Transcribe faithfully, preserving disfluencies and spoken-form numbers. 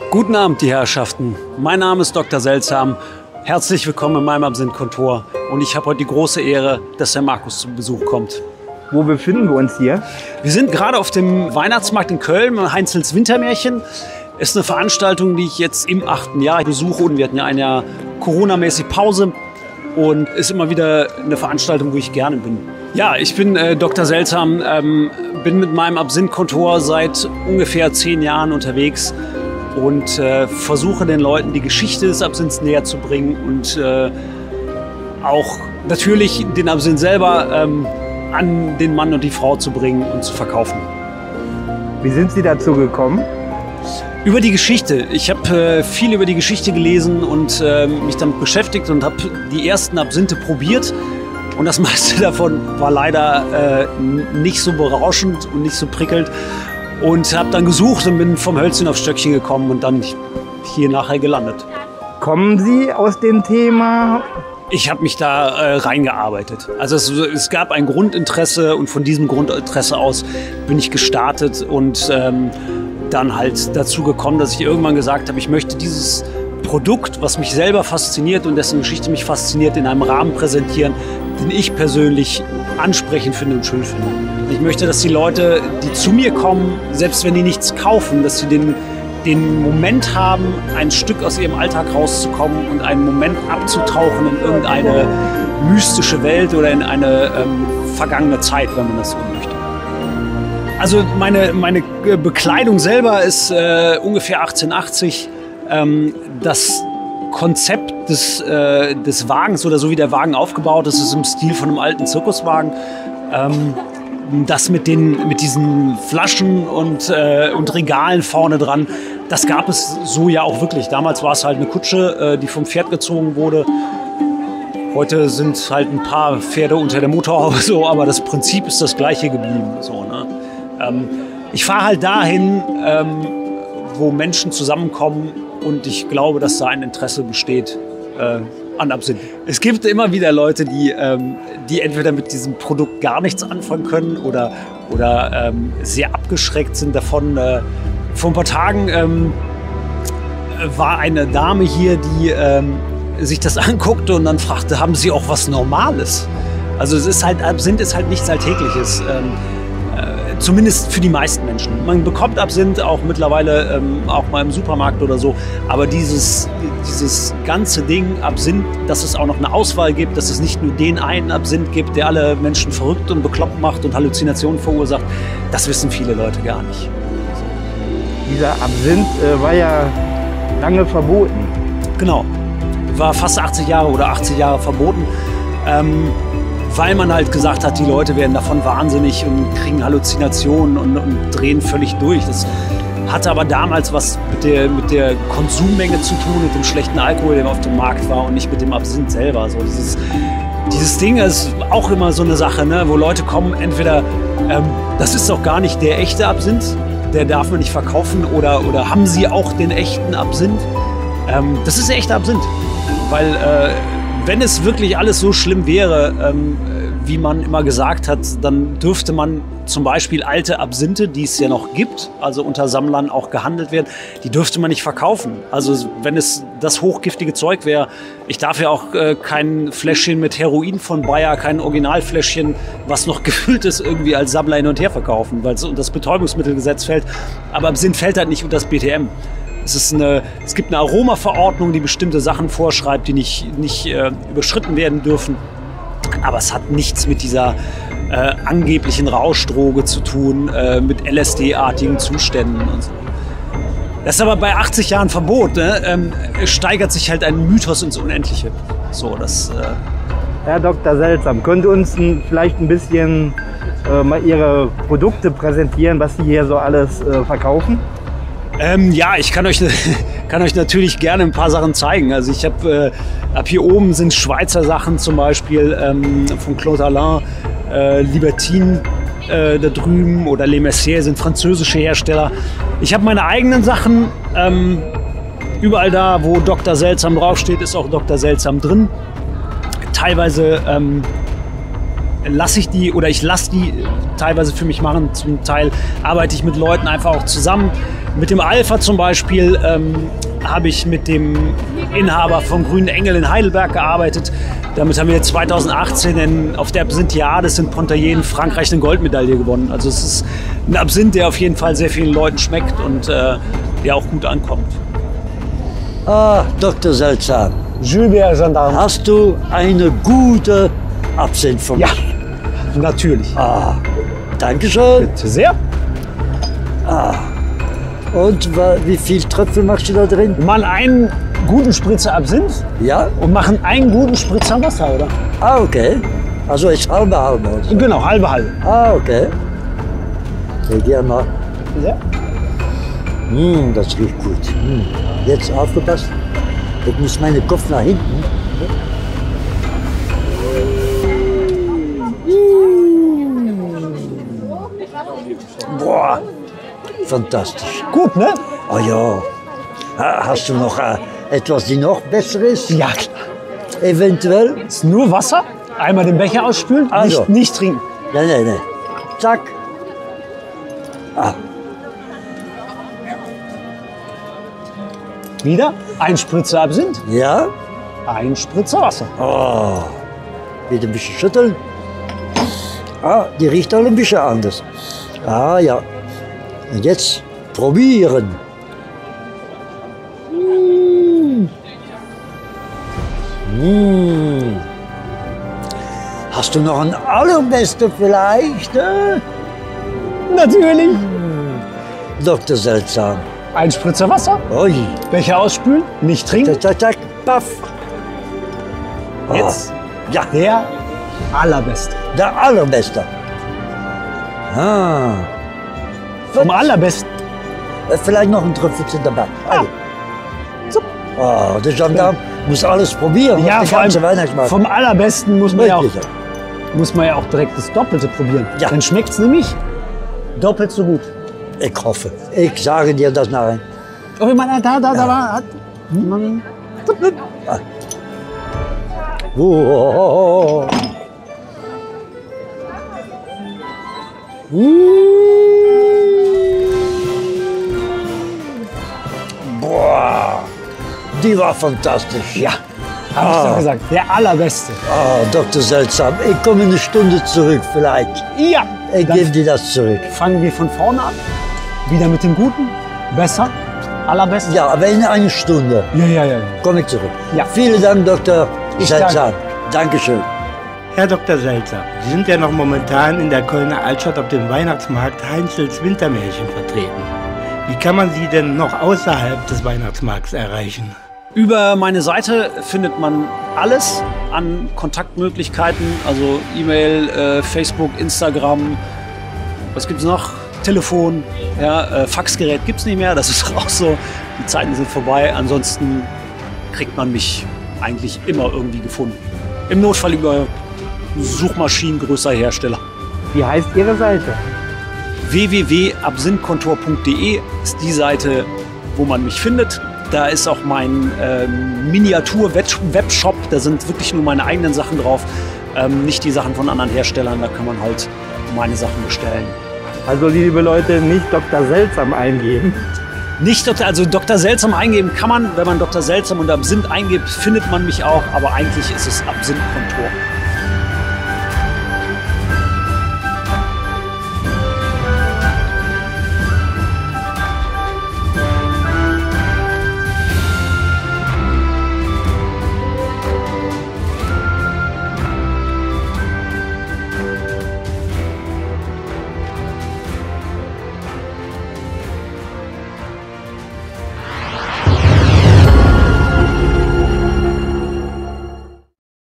Guten Abend, die Herrschaften. Mein Name ist Doktor Seltsam. Herzlich willkommen in meinem Absinth-Kontor. Und ich habe heute die große Ehre, dass der Markus zu Besuch kommt. Wo befinden wir uns hier? Wir sind gerade auf dem Weihnachtsmarkt in Köln, Heinzels Wintermärchen. Ist eine Veranstaltung, die ich jetzt im achten Jahr besuche. Und wir hatten ja ein Jahr Corona-mäßig Pause. Und ist immer wieder eine Veranstaltung, wo ich gerne bin. Ja, ich bin äh, Doktor Seltsam, ähm, bin mit meinem Absinth-Kontor seit ungefähr zehn Jahren unterwegs und äh, versuche den Leuten die Geschichte des Absinths näher zu bringen und äh, auch natürlich den Absinth selber ähm, an den Mann und die Frau zu bringen und zu verkaufen. Wie sind Sie dazu gekommen? Über die Geschichte. Ich habe äh, viel über die Geschichte gelesen und äh, mich damit beschäftigt und habe die ersten Absinthe probiert. Und das meiste davon war leider äh, nicht so berauschend und nicht so prickelnd. Und habe dann gesucht und bin vom Hölzchen aufs Stöckchen gekommen und dann hier nachher gelandet. Kommen Sie aus dem Thema? Ich habe mich da äh, reingearbeitet. Also es, es gab ein Grundinteresse und von diesem Grundinteresse aus bin ich gestartet und ähm, dann halt dazu gekommen, dass ich irgendwann gesagt habe, ich möchte dieses Produkt, was mich selber fasziniert und dessen Geschichte mich fasziniert, in einem Rahmen präsentieren, den ich persönlich ansprechend finde und schön finde. Ich möchte, dass die Leute, die zu mir kommen, selbst wenn die nichts kaufen, dass sie den, den Moment haben, ein Stück aus ihrem Alltag rauszukommen und einen Moment abzutauchen in irgendeine mystische Welt oder in eine ähm, vergangene Zeit, wenn man das so möchte. Also meine, meine Bekleidung selber ist äh, ungefähr achtzehnhundertachtzig. Ähm, das Konzept des, äh, des Wagens oder so wie der Wagen aufgebaut ist, ist im Stil von einem alten Zirkuswagen. Ähm, das mit, den, mit diesen Flaschen und, äh, und Regalen vorne dran, das gab es so ja auch wirklich. Damals war es halt eine Kutsche, äh, die vom Pferd gezogen wurde. Heute sind halt ein paar Pferde unter der Motorhaube so, aber das Prinzip ist das gleiche geblieben. So, ne? Ähm, ich fahre halt dahin, ähm, wo Menschen zusammenkommen und ich glaube, dass da ein Interesse besteht äh, an Absinth. Es gibt immer wieder Leute, die, ähm, die entweder mit diesem Produkt gar nichts anfangen können oder, oder ähm, sehr abgeschreckt sind davon. Äh, vor ein paar Tagen ähm, war eine Dame hier, die ähm, sich das anguckte und dann fragte, haben Sie auch was Normales? Also es ist halt, Absinth ist halt nichts Alltägliches. Ähm, Zumindest für die meisten Menschen. Man bekommt Absinth auch mittlerweile ähm, auch mal im Supermarkt oder so. Aber dieses, dieses ganze Ding Absinth, dass es auch noch eine Auswahl gibt, dass es nicht nur den einen Absinth gibt, der alle Menschen verrückt und bekloppt macht und Halluzinationen verursacht, das wissen viele Leute gar nicht. Dieser Absinth äh, war ja lange verboten. Genau. War fast achtzig Jahre oder achtzig Jahre verboten. Ähm, Weil man halt gesagt hat, die Leute werden davon wahnsinnig und kriegen Halluzinationen und, und drehen völlig durch. Das hatte aber damals was mit der, mit der Konsummenge zu tun, mit dem schlechten Alkohol, der auf dem Markt war und nicht mit dem Absinth selber. So dieses, dieses Ding ist auch immer so eine Sache, ne, wo Leute kommen, entweder ähm, das ist doch gar nicht der echte Absinth, der darf man nicht verkaufen, oder, oder haben sie auch den echten Absinth? Ähm, das ist der echte Absinth, weil äh, wenn es wirklich alles so schlimm wäre, ähm, wie man immer gesagt hat, dann dürfte man zum Beispiel alte Absinthe, die es ja noch gibt, also unter Sammlern auch gehandelt werden, die dürfte man nicht verkaufen. Also wenn es das hochgiftige Zeug wäre, ich darf ja auch äh, kein Fläschchen mit Heroin von Bayer, kein Originalfläschchen, was noch gefüllt ist, irgendwie als Sammler hin und her verkaufen, weil es unter das Betäubungsmittelgesetz fällt. Aber Absinth fällt halt nicht unter das B T M. Es, ist eine, es gibt eine Aromaverordnung, die bestimmte Sachen vorschreibt, die nicht, nicht äh, überschritten werden dürfen. Aber es hat nichts mit dieser äh, angeblichen Rauschdroge zu tun, äh, mit L S D-artigen Zuständen und so. Das ist aber bei achtzig Jahren Verbot, ne? ähm, steigert sich halt ein Mythos ins Unendliche. So, das, äh Herr Doktor Seltsam, können Sie uns ein, vielleicht ein bisschen äh, mal Ihre Produkte präsentieren, was Sie hier so alles äh, verkaufen? Ähm, ja, ich kann euch, kann euch natürlich gerne ein paar Sachen zeigen. Also ich habe, äh, ab hier oben sind Schweizer Sachen zum Beispiel ähm, von Claude Alain, äh, Libertine äh, da drüben oder Les Messiers sind französische Hersteller. Ich habe meine eigenen Sachen. Ähm, überall da, wo Doktor Seltsam draufsteht, ist auch Doktor Seltsam drin. Teilweise ähm, lasse ich die oder ich lasse die teilweise für mich machen. Zum Teil arbeite ich mit Leuten einfach auch zusammen. Mit dem Alpha zum Beispiel ähm, habe ich mit dem Inhaber vom Grünen Engel in Heidelberg gearbeitet. Damit haben wir zweitausendachtzehn in, auf der Absinthiades in Pontarlier in Frankreich eine Goldmedaille gewonnen. Also es ist ein Absinth, der auf jeden Fall sehr vielen Leuten schmeckt und äh, der auch gut ankommt. Ah, Doktor Seltsam. Jules Gendarme. Hast du eine gute Absinth von Ja, mir? natürlich. Ah, Dankeschön. Bitte sehr. Und wa- wie viel Tröpfel machst du da drin? Wir machen einen guten Spritzer Absinth Ja? und machen einen guten Spritzer Wasser, oder? Ah, okay. Also ist halbe halbe. oder so. Genau, halbe halbe. Ah, okay. Okay, gern mal. Ja. Hm, das riecht gut. Hm. Jetzt aufgepasst. Ich muss meinen Kopf nach hinten. Boah, Fantastisch. gut, ne? Ah ja. Ha- Hast du noch äh, etwas, die noch besser ist? Ja, klar. Eventuell? Ist nur Wasser. Einmal den Becher ausspülen, Also. nicht, nicht trinken. Nein, nein, nein. Zack. Ah, Wieder ein Spritzer Absinth, ja. ein Spritzer Wasser. Oh. Wieder ein bisschen schütteln. Ah, die riecht alle ein bisschen anders. Ah ja. Und jetzt probieren. Mm. Mm. Hast du noch ein allerbeste vielleicht? Äh? Natürlich. Doktor Seltsam. Ein Spritzer Wasser, Ui. Becher ausspülen, nicht trinken. Zack, zack, zack. Paff. Jetzt Ah, ja, der allerbeste. der allerbeste. Ah. Vom allerbesten. Äh, Vielleicht noch ein Tröpfelchen dabei. Ah. Alle. So. Oh, der Gendarm muss alles probieren. Ja, auf vor den ganzen allem Weihnachtsmarkt. vom allerbesten muss man, ja auch, Wirklich. muss man ja auch direkt das Doppelte probieren. Ja. Dann schmeckt es nämlich doppelt so gut. Ich hoffe. Ich sage dir das nachher. Oh, ich meine, da, da, da war. Hat, man, Oh. Boah, die war fantastisch. ja, habe ich Ah. doch gesagt. Der allerbeste. Ah, Doktor Seltsam, ich komme eine Stunde zurück vielleicht. Ja. Ich Dann gebe dir das zurück. fangen wir von vorne an. Wieder mit dem Guten. Besser. Allerbeste. Ja, aber in einer Stunde Ja, ja, ja. ja. komme ich zurück. Ja. Vielen Dank, Doktor Ich Seltsam. Dankeschön. Herr Doktor Seltsam, Sie sind ja noch momentan in der Kölner Altstadt auf dem Weihnachtsmarkt Heinzels Wintermärchen vertreten. Wie kann man Sie denn noch außerhalb des Weihnachtsmarkts erreichen? Über meine Seite findet man alles an Kontaktmöglichkeiten, also E-Mail, äh, Facebook, Instagram, was gibt's noch? Telefon, ja, äh, Faxgerät gibt's nicht mehr, das ist auch so. Die Zeiten sind vorbei. Ansonsten kriegt man mich eigentlich immer irgendwie gefunden. Im Notfall über Suchmaschinen größer Hersteller. Wie heißt Ihre Seite? w w w punkt absinthkontor punkt de ist die Seite, wo man mich findet. Da ist auch mein ähm, Miniatur-Webshop. Da sind wirklich nur meine eigenen Sachen drauf, ähm, nicht die Sachen von anderen Herstellern. Da kann man halt meine Sachen bestellen. Also liebe Leute, nicht Doktor Seltsam eingeben. Nicht Doktor, also Doktor Seltsam eingeben kann man, wenn man Doktor Seltsam und Absinth eingibt, findet man mich auch. Aber eigentlich ist es Absinthkontor.